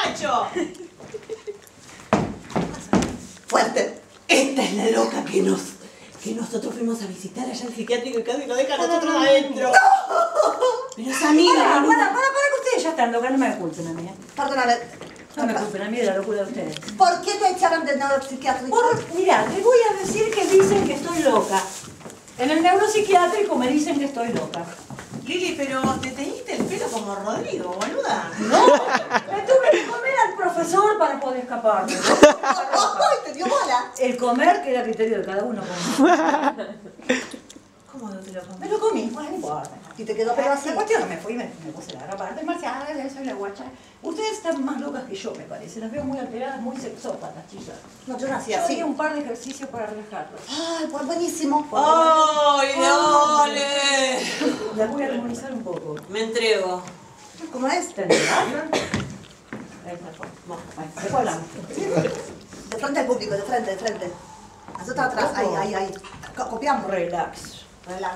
Nacho! Fuerte. Esta es la loca que nosotros fuimos a visitar allá al psiquiátrico y casi nos deja a nosotros adentro. ¡No! Pero es amiga. Para que ustedes ya están locas, no me culpen a mí. Perdóname. No me culpen a mí de la locura de ustedes. ¿Por qué te echaron del neuropsiquiátrico? Mirá, les voy a decir que dicen que estoy loca. En el neuropsiquiátrico me dicen que estoy loca. Lili, pero te teñiste el pelo como Rodrigo, boluda. No, me tuve que comer al profesor para poder escaparme. ¡Ay, te dio bola! El comer queda a criterio de cada uno. ¿Cómo no te lo comí? Me lo comí, bueno, no importa. Y te quedó pero así. La cuestión es que me fui y me puse la ropa artes marciales, soy la guacha. Ustedes están más locas que yo, me parece. Las veo muy alteradas, muy sexópatas, chicas. No, yo nací Yo así. haría un par de ejercicios para relajarlas. Ay, pues buenísimo. ¡Ay, dale! Las voy a armonizar un poco. Me entrego. ¿Cómo es? ¿Entendés? Después hablamos. De frente al público, de frente, de frente. Nosotros atrás, ahí. Copiamos. Relax. Relax.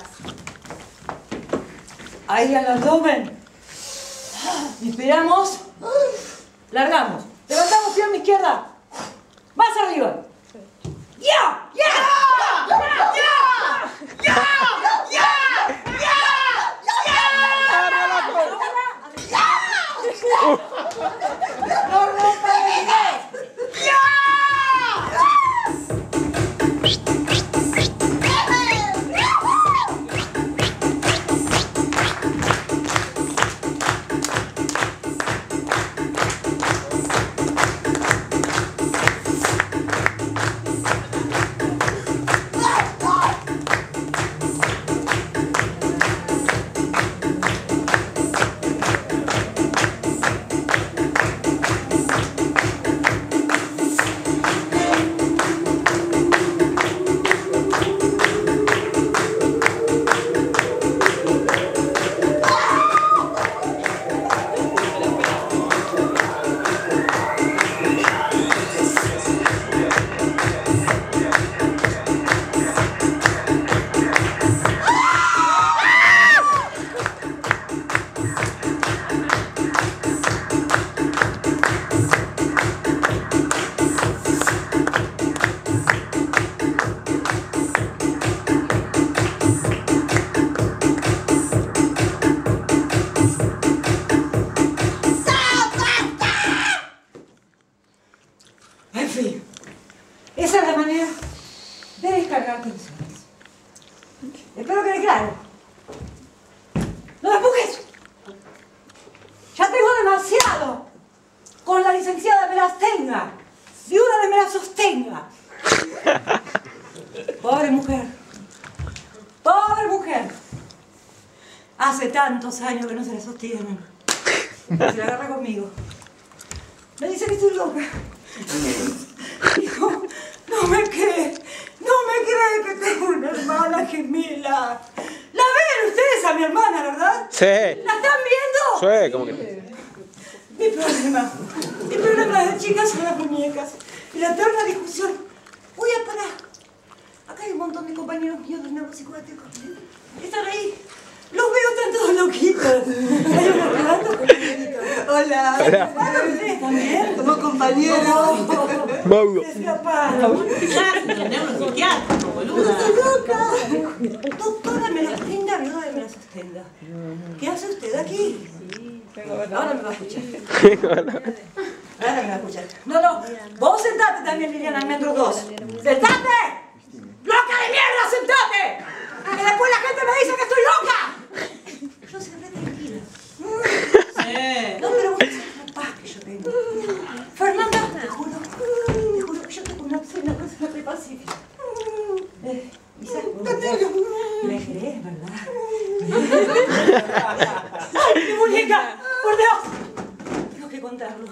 Ahí al abdomen. Inspiramos. Largamos. Levantamos pierna izquierda. Más arriba. ¡Ya! ¡Ya! ¡Ya! ¡Ya! ¡Ya! ¡No rompa el inglés! En fin, esa es la manera de descargar tensiones. Espero que quede claro. ¡No me empujes! Ya tengo demasiado con la licenciada me las tenga y una de me la sostenga. Pobre mujer. Pobre mujer. Hace tantos años que no se la sostienen. Se la agarra conmigo. Me dice que estoy loca. Hijo, no me cree que tengo una hermana gemela. ¿La ven ustedes a mi hermana, verdad? Sí. ¿La están viendo? Sí, como que... Mi problema de chicas son las muñecas y la eterna discusión. Voy a parar. Acá hay un montón de compañeros míos del neuropsiquiátrico. Están ahí. Los veo, están todos loquitos. Hay unos ratos compañeritos. Hola. Hola, ¿ustedes también? Somos compañeros. Mauro. Se escaparon. Neuropsiquiátrico, boluda. Doctora, me la tenga, viuda de me la sostenga. ¿Qué hace usted aquí? Ahora me va a escuchar. Ahora me va a escuchar. No. Vos sentate también, Liliana Almendros 2. ¡Sentate! ¡Loca de mierda, sentate! Que después la gente me dice que estoy loca. Yo siempre tranquila. No, pero vos sabés la paz que yo tengo. Fernanda, te juro que yo tengo una persona pacífica. Isa, me crees, ¿verdad? ¡Ay, mi muñeca! ¡Por Dios! Tengo que contarlo.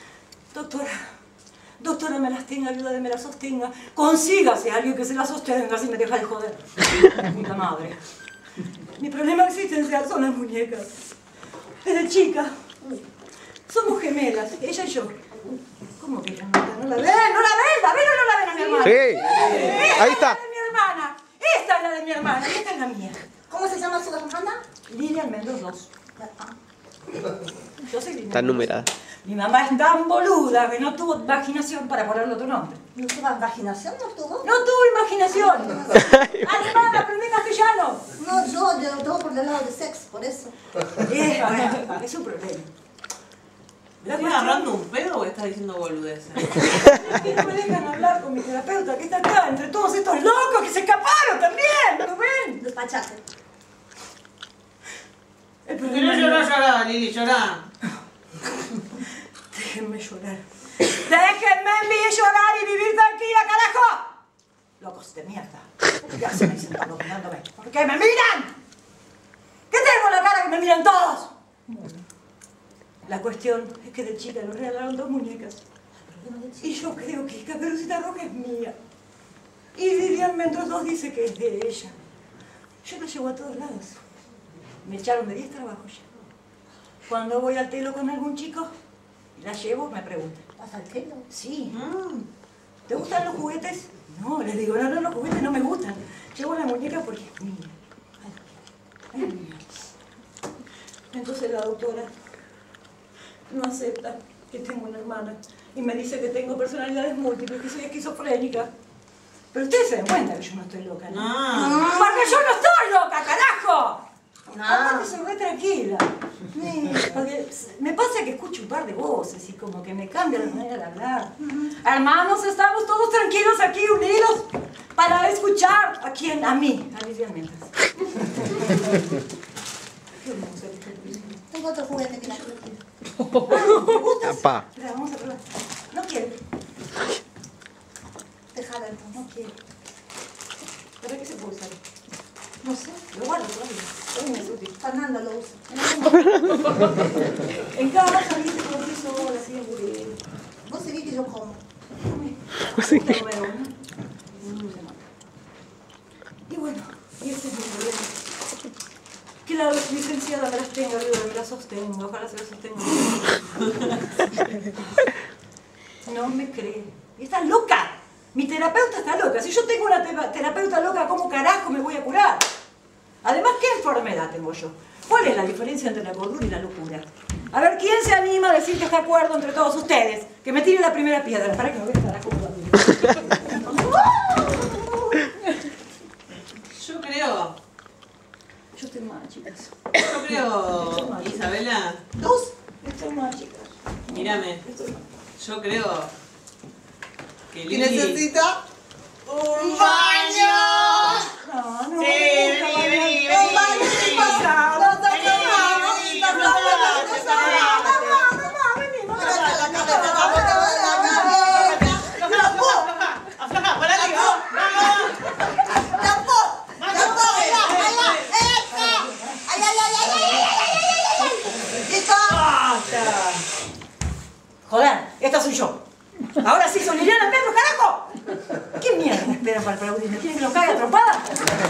Doctora, me las tenga, ayuda de me la sostenga. Consígase a alguien que se la sostenga si me deja de joder. Puta madre. Mi problema existencial son las muñecas. Desde chica. Somos gemelas, ella y yo. ¿Cómo que ella no la ven? ¿No la ven? ¿La ven o no la ven a mi hermana? Sí. Ahí está. Esta es la de mi hermana. Esta es la de mi hermana y esta es la mía. ¿Cómo se llama su hermana? Lilia Almendros 2. Yo soy Lilia. Está numerada. Mi mamá es tan boluda que no tuvo imaginación para ponerle otro nombre. ¿No tuvo imaginación? ¿No tuvo? ¡No tuvo imaginación! ¡Alemán, aprendí castellano! No, yo lo tomo por el lado de sexo, por eso. Bueno, es un problema. ¿Me estás agarrando un pedo o estás diciendo boludeces? Es que no me dejan hablar con mi terapeuta que está acá, entre todos estos locos que se escaparon también, ¿lo ven? Despachate. El Que no problema llorá, Lili, llorá. Déjenme llorar. ¡Déjenme en mí llorar y vivir tranquila, carajo! Locos de mierda. ¿Qué hacen ahí sentados mirándome? ¿Por qué me miran? ¿Qué tengo en la cara que me miran todos? Bueno, la cuestión es que de chica nos regalaron 2 muñecas. Y yo creo que Caperucita Roja es mía. Y Vivian Mendoza 2 dice que es de ella. Yo la llevo a todos lados. Me echaron de 10 trabajos ya. Cuando voy al telo con algún chico, la llevo, me preguntan. ¿Vas al telo? Sí. ¿Te gustan los juguetes? No, les digo, no, los juguetes no me gustan. Llevo la muñeca porque es mía. Es mía. Entonces la doctora no acepta que tengo una hermana y me dice que tengo personalidades múltiples, que soy esquizofrénica. Pero ustedes se dan cuenta que yo no estoy loca, ¿no? No. ¡Porque yo no estoy loca, carajo! No. Aparte soy re tranquila. Porque me pasa que escucho un par de voces y como que me cambia la manera de hablar. Hermanos, estamos todos tranquilos aquí, unidos, para escuchar a quién, a mí, a Vivian Mendoza. Qué hermoso este video. Tengo otro juguete que la Papá. Espera, vamos a probar. No quiero, Déjala entonces. no quiero. ¿Para qué se puede usar? No sé. Lo guardo todavía. Es útil. Fernando lo usa. En casa, viste, como que sola, así aburrido. Vos seguís que yo como. Y bueno, y ese es mi problema. Que la licenciada me las tenga arriba, me las sostenga, ojalá se las sostenga. No me cree. Está loca. Mi terapeuta está loca. Si yo tengo una terapeuta loca, ¿cómo carajo me voy a curar? Además, ¿qué enfermedad tengo yo? ¿Cuál es la diferencia entre la cordura y la locura? A ver, ¿quién se anima a decir que está de acuerdo entre todos ustedes? Que me tire la primera piedra. Para que me voy a estar acomodando. Yo creo, Yo estoy mal, chicas. Isabela, Estoy mal, chicas. mírame, Estoy mal. yo creo que ¿Qué Lili... necesita? ¡Un baño! No, no. Sí, vení. ¡Un baño! ¿Qué pasa? ¡Afloja, para Lili! Joder, esta soy yo. Ahora sí soy Liliana Pedro, carajo. ¿Qué mierda me esperan para aplaudirme? ¿Quieren que los caiga a trompada?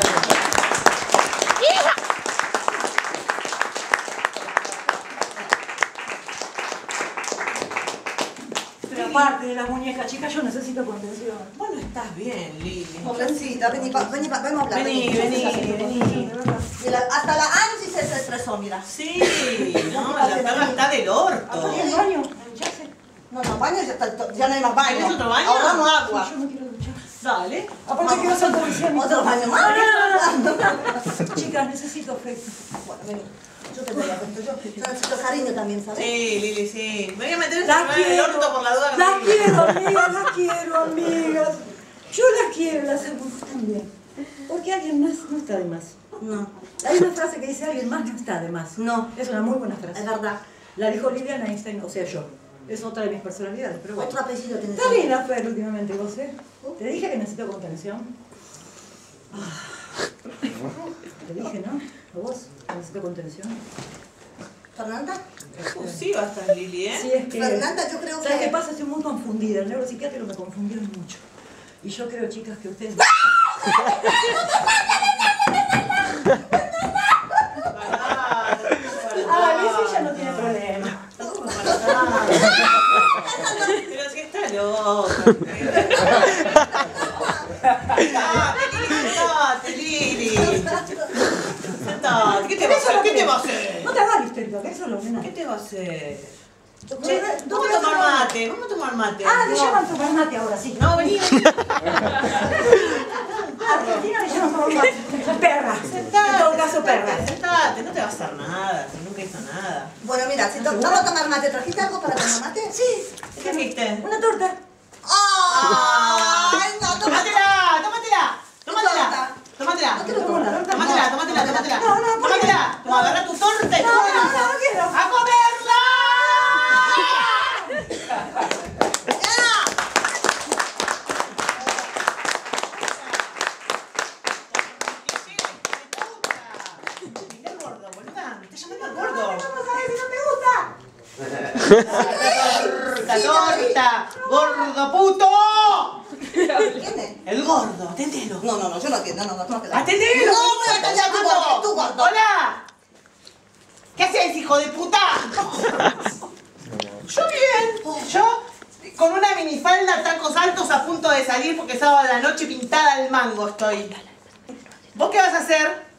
Pero aparte de las muñecas, chicas, yo necesito contención. Vos no estás bien, Lili. Pobrecita, vení, vamos a hablar. Vení. Hasta la Angie se estresó, mira. Sí, no, la perra está del orto. ¿Y el baño? ¿Ducharse? No, baño ya no hay más baño. ¿Tenés otro baño? Ahorramos agua. Yo no quiero duchar. Dale. Aparte quiero ser policía. Otro baño más. Chicas, necesito afecto. Bueno, vení. Yo te doy afecto. Yo necesito cariño también, ¿sabes? Sí, Lili, sí. Me voy a meter ese Las celular en el quiero, orto por la duda. que las me- quiero, amigas, las quiero, amigas. Yo las quiero, las amo también. Porque alguien más no está de más. No, Hay una frase que dice alguien más no está de más. no, Es una muy buena frase. es verdad. La dijo Liliana Einstein, o sea, yo. Es otra de mis personalidades, pero bueno. Otro apellido tienes. Está bien la Fer últimamente, vos, ¿eh? Te dije que necesito contención. Te dije, ¿no? ¿A vos? Que necesito contención. ¿Fernanda? Exclusiva estás, Lili, ¿eh? Sí, es que... Fernanda, yo creo ¿Sabes que... qué pasa? Estoy muy confundida. El neuropsiquiátrico me confundieron mucho. Y yo creo, chicas, que ustedes... Ah, ella no tiene problema. Pero si está loca. Sentate, Lili. Sentate. ¿Qué te va a hacer? ¿Qué te va a hacer? No te hagas histérica, que eso es lo menos. ¿Qué te va a hacer? Che, vamos a tomar mate, vamos a tomar mate. Ah, le llaman tomar mate ahora, sí. No, vení. Argentina le llaman tomar mate. Perra. En todo caso, perra. Sentate, no te va a hacer nada, si nunca hizo nada. Bueno, mira, si vamos a tomar mate, ¿trajiste algo para tomar mate? Sí. ¿Qué trajiste? Una torta. ¡Ay, no! ¡Tómatela! ¡Tómatela! ¡Tómatela! ¡Tómatela! No quiero tomar la torta. ¡Tómatela! ¡Tómatela! ¡Tómatela! No, no, ¿por qué? ¡Tómatela! Toma, agarra tu torta y No, tómatela. no quiero. ¡A comerla! Mirá el gordo, boluda. Me está llamando el gordo. Vamos a ver si no te gusta. ¡Torta! ¡Gordo puto! ¿Quién es? El gordo, atendelo. No, yo no atiendo, no te das. ¡Atendelo! No, voy a atender a tu gordo, tu gordo. ¡Hola! ¿Qué haces, hijo de puta? Yo bien. Yo con una minifalda, tacos altos, a punto de salir porque sábado a la noche pintada al mango estoy. ¿Vos qué vas a hacer?